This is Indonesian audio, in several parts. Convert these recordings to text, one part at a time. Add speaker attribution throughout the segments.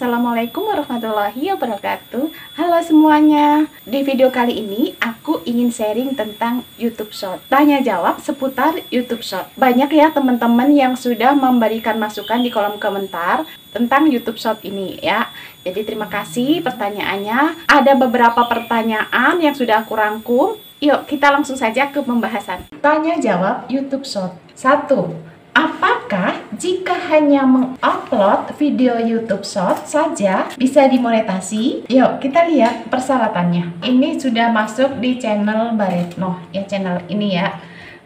Speaker 1: Assalamualaikum warahmatullahi wabarakatuh. Halo semuanya. Di video kali ini aku ingin sharing tentang YouTube Short. Tanya jawab seputar YouTube Short. Banyak ya teman-teman yang sudah memberikan masukan di kolom komentar tentang YouTube Short ini ya. Jadi terima kasih pertanyaannya. Ada beberapa pertanyaan yang sudah aku rangkum. Yuk kita langsung saja ke pembahasan. Tanya jawab YouTube Short. 1. Apakah jika hanya mengupload video YouTube Short saja bisa dimonetasi? Yuk kita lihat persyaratannya. Ini sudah masuk di channel Mbak Retno ya, channel ini ya.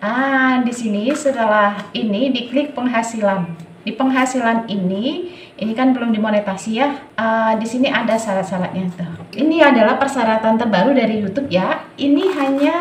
Speaker 1: Di sini setelah ini diklik penghasilan. Di penghasilan ini kan belum dimonetasi ya. Di sini ada syarat-syaratnya tuh. Ini adalah persyaratan terbaru dari YouTube ya. Ini hanya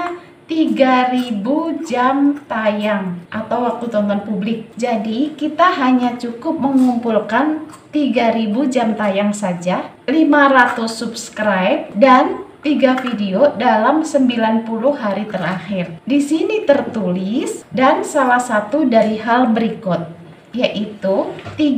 Speaker 1: 3000 jam tayang atau waktu tonton publik. Jadi kita hanya cukup mengumpulkan 3000 jam tayang saja, 500 subscribe dan 3 video dalam 90 hari terakhir. Di sini tertulis dan salah satu dari hal berikut, yaitu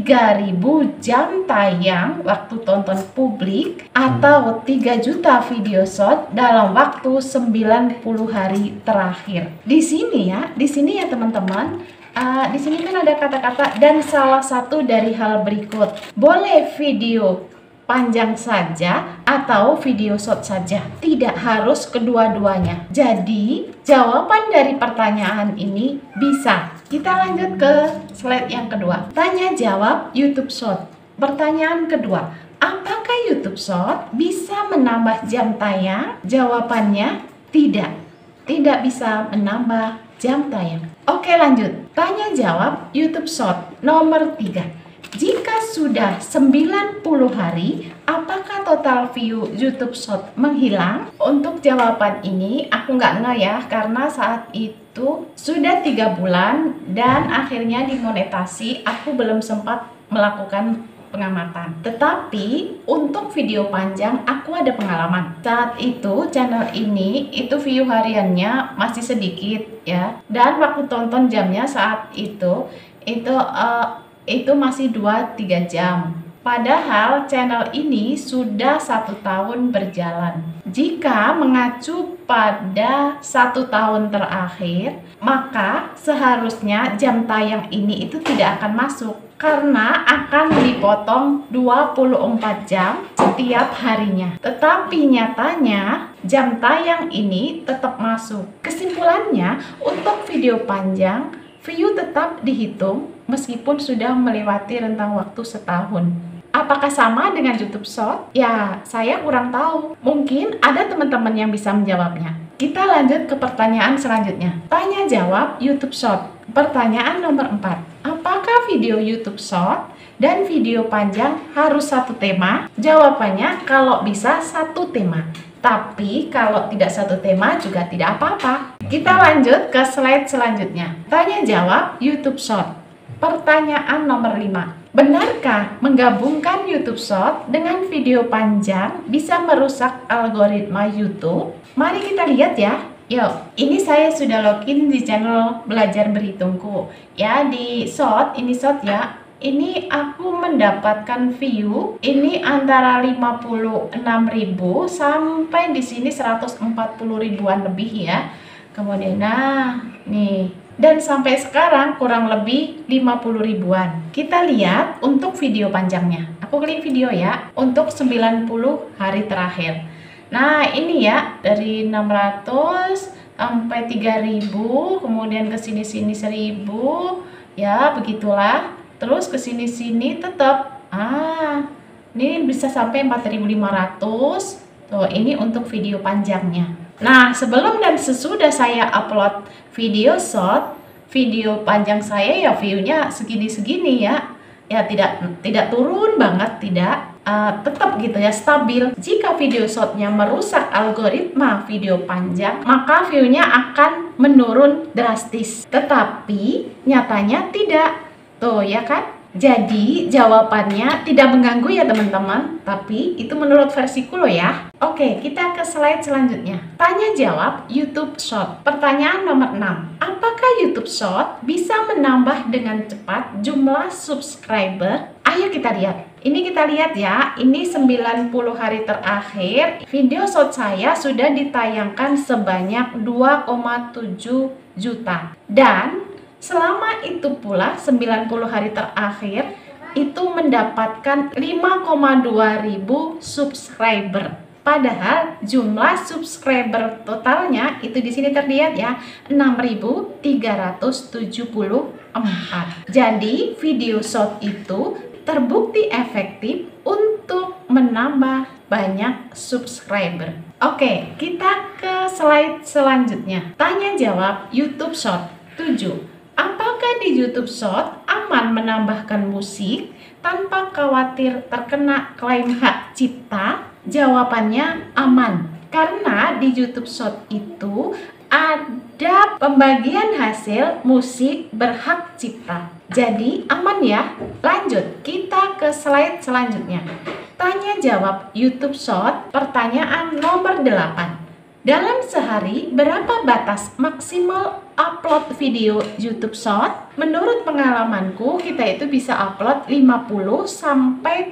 Speaker 1: 3000 jam tayang waktu tonton publik atau 3 juta video short dalam waktu 90 hari terakhir. Di sini ya teman-teman, di sini kan ada kata-kata dan salah satu dari hal berikut. Boleh video panjang saja atau video short saja, tidak harus kedua-duanya. Jadi jawaban dari pertanyaan ini bisa. Kita lanjut ke slide yang kedua. Tanya jawab YouTube Short. Pertanyaan kedua, apakah YouTube Short bisa menambah jam tayang? Jawabannya tidak. Tidak bisa menambah jam tayang. Oke lanjut. Tanya jawab YouTube Short nomor 3. Jika sudah 90 hari, apakah total view YouTube Short menghilang? Untuk jawaban ini aku nggak ngeh ya, karena saat itu sudah 3 bulan dan akhirnya dimonetasi. Aku belum sempat melakukan pengamatan. Tetapi untuk video panjang aku ada pengalaman. Saat itu channel ini itu view hariannya masih sedikit ya, dan waktu tonton jamnya saat itu masih 2-3 jam. Padahal channel ini sudah 1 tahun berjalan. Jika mengacu pada 1 tahun terakhir, maka seharusnya jam tayang ini itu tidak akan masuk, karena akan dipotong 24 jam setiap harinya. Tetapi nyatanya jam tayang ini tetap masuk. Kesimpulannya, untuk video panjang, view tetap dihitung meskipun sudah melewati rentang waktu setahun. Apakah sama dengan YouTube Short? Ya, saya kurang tahu. Mungkin ada teman-teman yang bisa menjawabnya. Kita lanjut ke pertanyaan selanjutnya. Tanya jawab YouTube Short. Pertanyaan nomor 4. Apakah video YouTube Short dan video panjang harus satu tema? Jawabannya kalau bisa satu tema. Tapi kalau tidak satu tema juga tidak apa-apa. Kita lanjut ke slide selanjutnya. Tanya jawab YouTube Short. Pertanyaan nomor 5. Benarkah menggabungkan YouTube Short dengan video panjang bisa merusak algoritma YouTube? Mari kita lihat ya. Yuk, ini saya sudah login di channel Belajar Berhitungku. Ya, di short, ini short ya. Ini aku mendapatkan view ini antara 56.000 sampai di sini 140 ribuan lebih ya. Kemudian nih, dan sampai sekarang kurang lebih 50 ribuan. Kita lihat untuk video panjangnya. Aku klik video ya, untuk 90 hari terakhir. Nah, ini ya, dari 600 sampai 3000, kemudian ke sini-sini 1000, ya begitulah. Terus ke sini-sini tetap ini bisa sampai 4500. Tuh, ini untuk video panjangnya. Nah, sebelum dan sesudah saya upload video short, video panjang saya ya view-nya segini-segini ya. Ya tidak turun banget, tidak. Tetap gitu ya, stabil. Jika video shortnya merusak algoritma video panjang, maka view-nya akan menurun drastis. Tetapi nyatanya tidak. Tuh ya kan? Jadi jawabannya tidak mengganggu ya teman-teman, tapi itu menurut versiku loh ya. Oke, kita ke slide selanjutnya. Tanya jawab YouTube Short. Pertanyaan nomor 6. Apakah YouTube Short bisa menambah dengan cepat jumlah subscriber? Ayo kita lihat. Ini kita lihat ya, ini 90 hari terakhir video short saya sudah ditayangkan sebanyak 2,7 juta. Dan selama itu pula 90 hari terakhir itu mendapatkan 5,2 ribu subscriber. Padahal jumlah subscriber totalnya itu di sini terlihat ya 6.374. Jadi video short itu terbukti efektif untuk menambah banyak subscriber. Oke, kita ke slide selanjutnya. Tanya jawab YouTube Short 7. Apakah di YouTube Short aman menambahkan musik tanpa khawatir terkena klaim hak cipta? Jawabannya aman, karena di YouTube Short itu ada pembagian hasil musik berhak cipta. Jadi aman ya. Lanjut, kita ke slide selanjutnya. Tanya jawab YouTube Short, pertanyaan nomor 8. Dalam sehari, berapa batas maksimal upload video YouTube Short? Menurut pengalamanku, kita itu bisa upload 50 sampai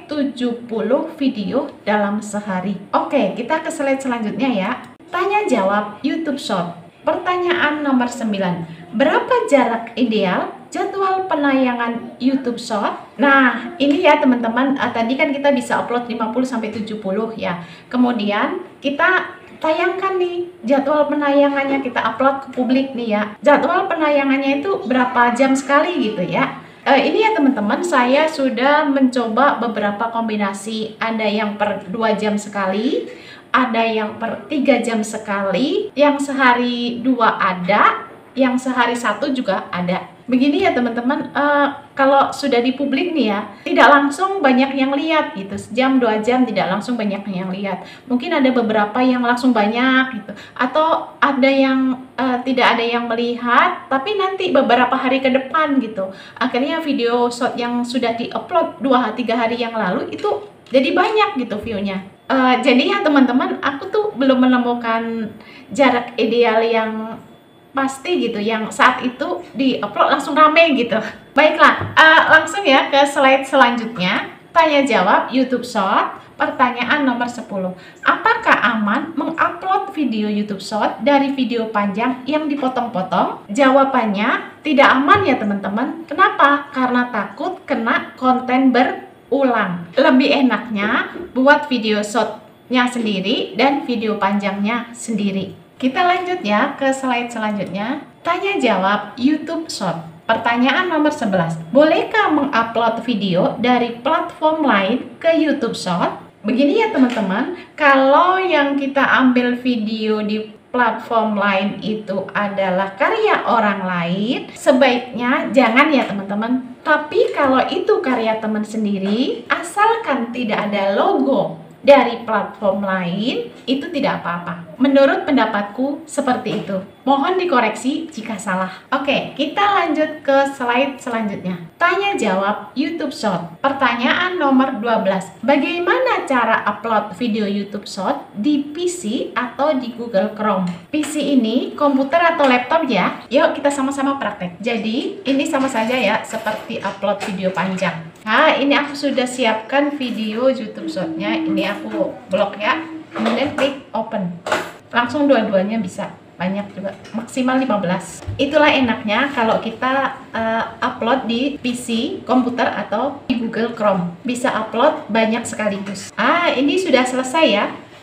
Speaker 1: 70 video dalam sehari. Oke, kita ke slide selanjutnya ya. Tanya jawab YouTube Short. Pertanyaan nomor 9. Berapa jarak ideal jadwal penayangan YouTube Short? Nah, ini ya teman-teman, tadi kan kita bisa upload 50 sampai 70 ya. Kemudian kita tayangkan nih jadwal penayangannya, kita upload ke publik nih ya. Jadwal penayangannya itu berapa jam sekali gitu ya. Ini ya teman-teman, saya sudah mencoba beberapa kombinasi. Ada yang per 2 jam sekali, ada yang per 3 jam sekali, yang sehari 2 ada, yang sehari 1 juga ada. Begini ya teman-teman, kalau sudah di publik nih ya, tidak langsung banyak yang lihat gitu. Sejam 2 jam tidak langsung banyak yang lihat. Mungkin ada beberapa yang langsung banyak gitu, atau ada yang tidak ada yang melihat, tapi nanti beberapa hari ke depan gitu. Akhirnya video short yang sudah di-upload 2-3 hari yang lalu itu jadi banyak gitu view-nya. Jadi ya teman-teman, aku tuh belum menemukan jarak ideal yang pasti gitu, yang saat itu di-upload langsung rame gitu. Baiklah, langsung ya ke slide selanjutnya. Tanya jawab YouTube Short, pertanyaan nomor 10. Apakah aman mengupload video YouTube Short dari video panjang yang dipotong-potong? Jawabannya tidak aman ya teman-teman. Kenapa? Karena takut kena konten berulang. Lebih enaknya buat video shortnya sendiri dan video panjangnya sendiri. Kita lanjut ya ke slide selanjutnya. Tanya jawab YouTube Short. Pertanyaan nomor 11. Bolehkah mengupload video dari platform lain ke YouTube Short? Begini ya teman-teman, kalau yang kita ambil video di platform lain itu adalah karya orang lain, sebaiknya jangan ya teman-teman. Tapi kalau itu karya teman sendiri, asalkan tidak ada logo dari platform lain, itu tidak apa-apa. Menurut pendapatku seperti itu. Mohon dikoreksi jika salah. Oke, kita lanjut ke slide selanjutnya. Tanya jawab YouTube Short. Pertanyaan nomor 12. Bagaimana cara upload video YouTube Short di PC atau di Google Chrome? PC ini komputer atau laptop ya? Yuk kita sama-sama praktek. Jadi, ini sama saja ya, seperti upload video panjang. Nah, ini aku sudah siapkan video YouTube Short-nya. Ini aku blok ya. Kemudian klik open. Langsung dua-duanya bisa. Banyak juga, maksimal 15. Itulah enaknya kalau kita upload di PC, komputer atau di Google Chrome. Bisa upload banyak sekaligus. Ini sudah selesai ya.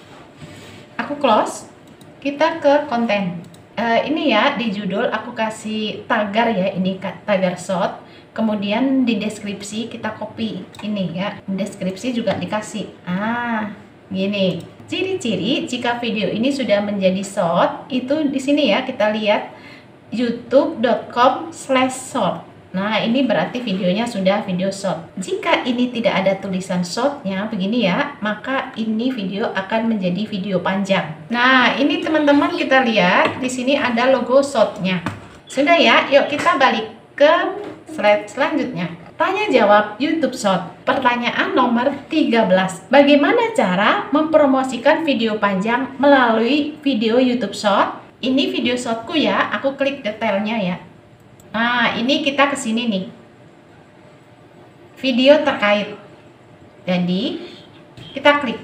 Speaker 1: Aku close. Kita ke konten. Ini ya, di judul aku kasih tagar ya, ini tagar short. Kemudian di deskripsi kita copy ini ya. Deskripsi juga dikasih. Gini. Ciri-ciri jika video ini sudah menjadi short itu di sini ya, kita lihat youtube.com/short. Nah, ini berarti videonya sudah video short. Jika ini tidak ada tulisan shortnya begini ya, maka ini video akan menjadi video panjang. Nah, ini teman-teman kita lihat di sini ada logo shortnya. Sudah ya, yuk kita balik ke slide selanjutnya. Tanya jawab YouTube Short. Pertanyaan nomor 13. Bagaimana cara mempromosikan video panjang melalui video YouTube Short? Ini video shortku ya, aku klik detailnya ya. Nah, ini kita ke sini nih. Video terkait. Jadi kita klik.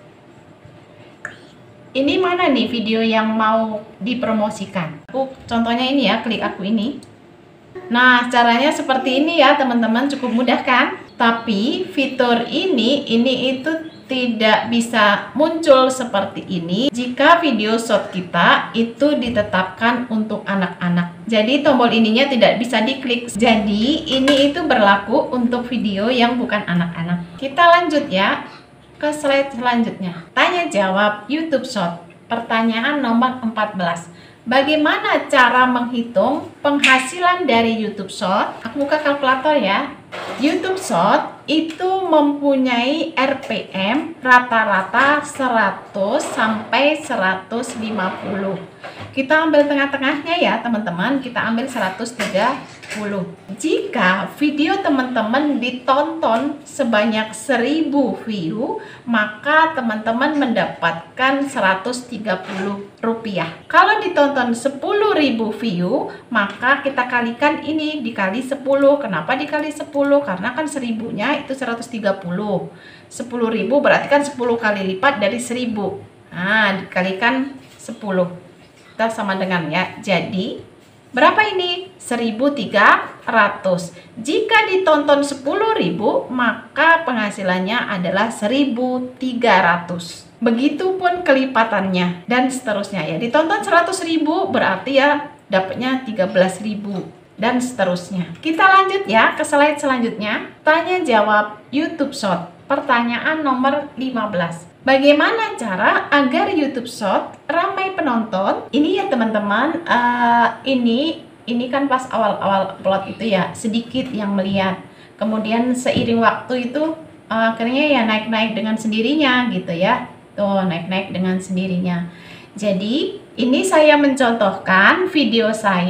Speaker 1: Ini mana nih video yang mau dipromosikan? Contohnya ini ya, klik aku ini. Nah, caranya seperti ini ya teman-teman, cukup mudah kan? Tapi fitur ini itu tidak bisa muncul seperti ini jika video short kita itu ditetapkan untuk anak-anak. Jadi tombol ininya tidak bisa diklik. Jadi ini itu berlaku untuk video yang bukan anak-anak. Kita lanjut ya ke slide selanjutnya. Tanya jawab YouTube Short. Pertanyaan nomor 14. Bagaimana cara menghitung penghasilan dari YouTube Short? Aku buka kalkulator ya. YouTube Short itu mempunyai RPM rata-rata 100 sampai 150. Kita ambil tengah-tengahnya ya teman-teman, kita ambil 130. Jika video teman-teman ditonton sebanyak 1000 view, maka teman-teman mendapatkan 130 rupiah. Kalau ditonton 10.000 view, maka kita kalikan ini dikali 10. Kenapa dikali 10? Karena kan 1000-nya itu 130. 10.000 berarti kan 10 kali lipat dari 1000. Nah, dikalikan 10. Kita sama dengan ya. Jadi berapa ini? 1.300. Jika ditonton 10.000, maka penghasilannya adalah 1.300. Begitupun kelipatannya dan seterusnya ya. Ditonton 100.000 berarti ya dapatnya 13.000 dan seterusnya. Kita lanjut ya ke slide selanjutnya. Tanya jawab YouTube Short. Pertanyaan nomor 15. Bagaimana cara agar YouTube Short ramai penonton? Ini ya teman-teman, ini kan pas awal-awal upload itu ya sedikit yang melihat. Kemudian seiring waktu itu akhirnya ya naik-naik dengan sendirinya gitu ya. Tuh naik-naik dengan sendirinya. Jadi ini saya mencontohkan video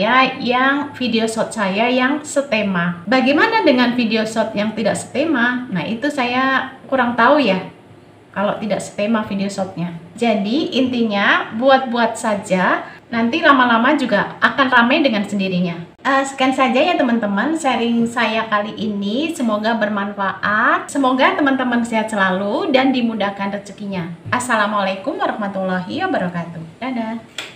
Speaker 1: short saya yang setema. Bagaimana dengan video short yang tidak setema? Nah itu saya kurang tahu ya kalau tidak setema video shortnya. Jadi intinya buat-buat saja, nanti lama-lama juga akan ramai dengan sendirinya. Sekian saja ya teman-teman sharing saya kali ini, semoga bermanfaat. Semoga teman-teman sehat selalu dan dimudahkan rezekinya. Assalamualaikum warahmatullahi wabarakatuh. Dadah.